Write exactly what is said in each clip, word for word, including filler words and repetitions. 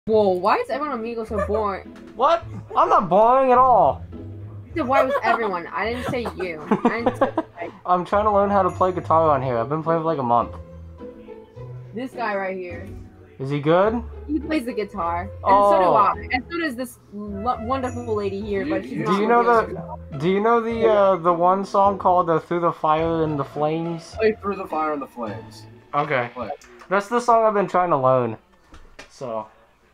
Whoa, why is everyone on Meagle so boring? What? I'm not boring at all. So why was everyone? I didn't say you. I didn't say I'm trying to learn how to play guitar on here. I've been playing for like a month. this guy right here. Is he good? He plays the guitar, and Oh. so do I. And so does this wonderful lady here, but she's Do not you know real. the Do you know the uh, the one song called uh, "Through the Fire and the Flames"? Play Through the Fire and the Flames. Okay, Play. that's the song I've been trying to learn. So.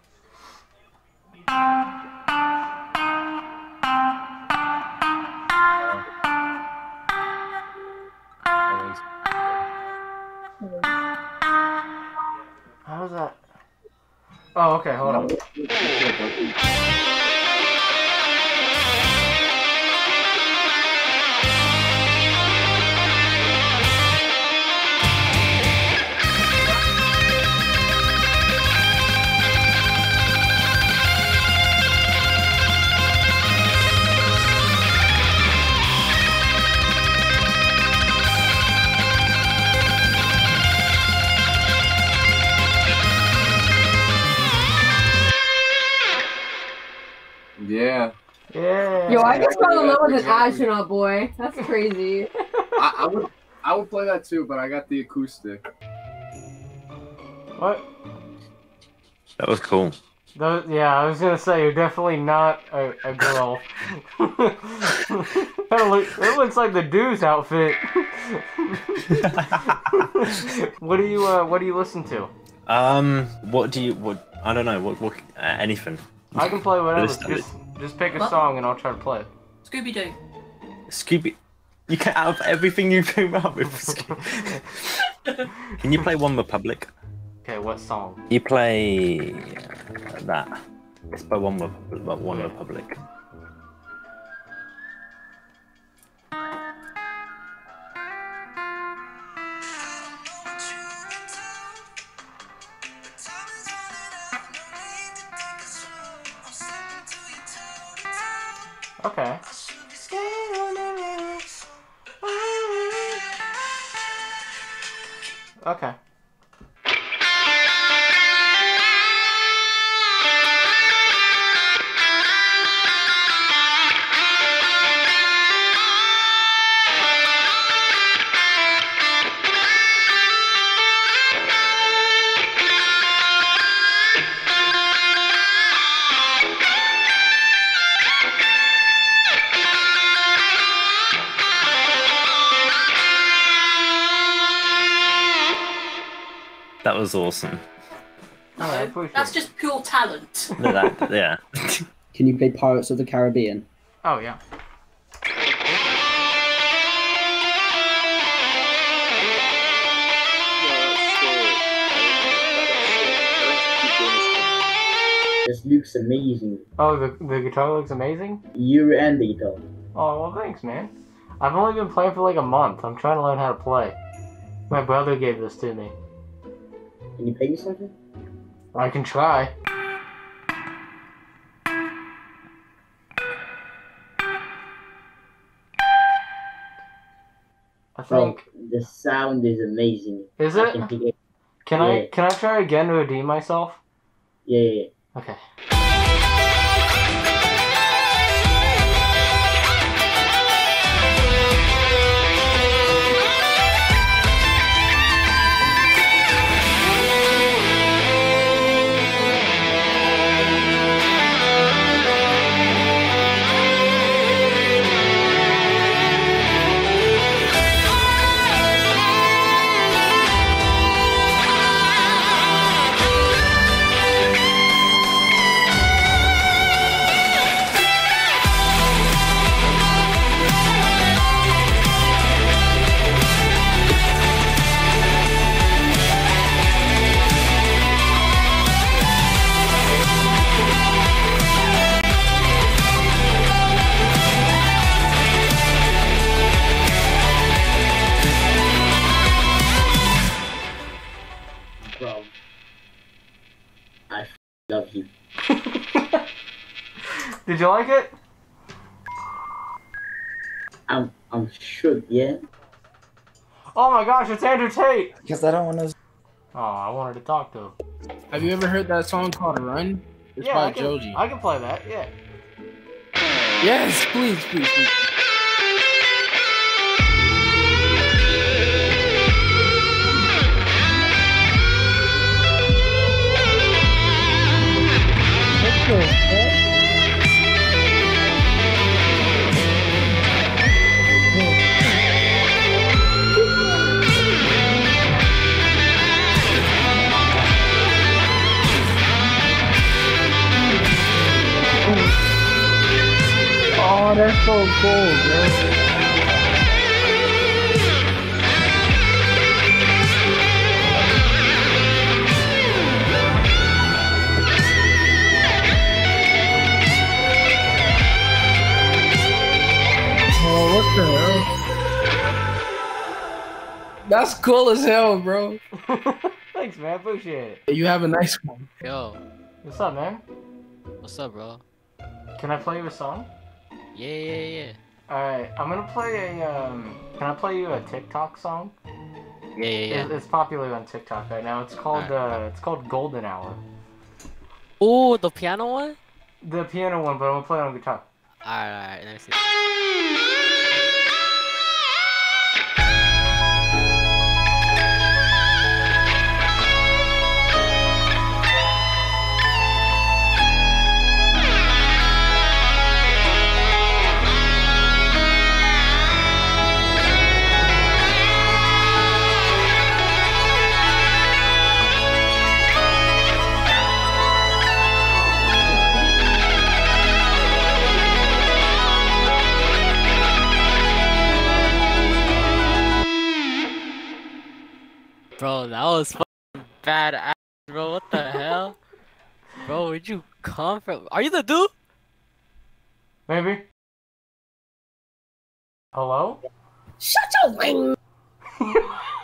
How's that? Oh, okay, hold on. Yeah. Yeah. Yo, I just fell in love with an astronaut boy. That's crazy. I, I would I would play that too, but I got the acoustic. What? That was cool. Those, yeah, I was gonna say you're definitely not a, a girl. Kinda look, it looks like the dude's outfit. What do you uh, What do you listen to? Um, what do you what? I don't know. What? What? Uh, anything. I can play whatever. Just- Just, just pick a What? song and I'll try to play it. Scooby Doo. Scooby. You can out of everything you came up with. Scooby- Can you play One Republic? Okay, what song? You play uh, that. It's by One Republic. One Republic. Okay. Okay. That was awesome. Oh, I appreciate That's it. just pure talent. No, that, yeah. Can you play Pirates of the Caribbean? Oh yeah. This looks amazing. Oh, the the guitar looks amazing. You and the guitar. Oh well, thanks, man. I've only been playing for like a month. I'm trying to learn how to play. My brother gave this to me. Can you play me something? I can try. I Oh, think. the sound is amazing. Is I it? can pick it. Can I Yeah. can I try again to redeem myself? Yeah, yeah, yeah. Okay. Bro, I f- love you. Did you like it? I'm I'm shook, yeah. Oh my gosh, it's Andrew Tate! Because I don't want to. Oh, I wanted to talk to him. Have you ever heard that song called Run? It's Yeah, by I can, Joji. I can play that. Yeah. Yes, please, please, please. Oh, that's so cool, bro. Oh, what the hell? That's cool as hell, bro. Thanks, man. Appreciate it. You have a nice one. Yo, What's up, man? what's up, bro? Can I play you a song? Yeah, yeah, yeah. Alright, I'm gonna play a, um... Can I play you a TikTok song? Yeah, yeah, yeah. It's, it's popular on TikTok right now. It's called, uh... It's called Golden Hour. Oh, the piano one? The piano one, but I'm gonna play it on guitar. Alright, alright, let me see. Bro, that was fucking badass, bro. What the hell? Bro, where'd you come from? Are you the dude? Maybe? Hello? Shut your wing.